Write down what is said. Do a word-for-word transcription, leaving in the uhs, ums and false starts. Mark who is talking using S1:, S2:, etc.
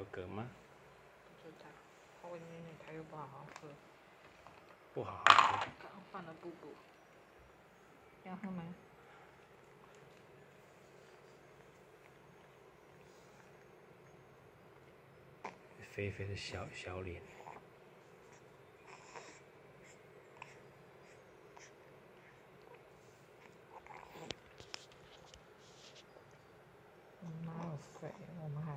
S1: 优格吗？
S2: 不知道，泡温奶奶它又不好好喝。
S1: 不好好喝。
S2: 刚放了布布，要喝吗？
S1: 肥肥的小小脸。
S2: 我们哪有肥？我们还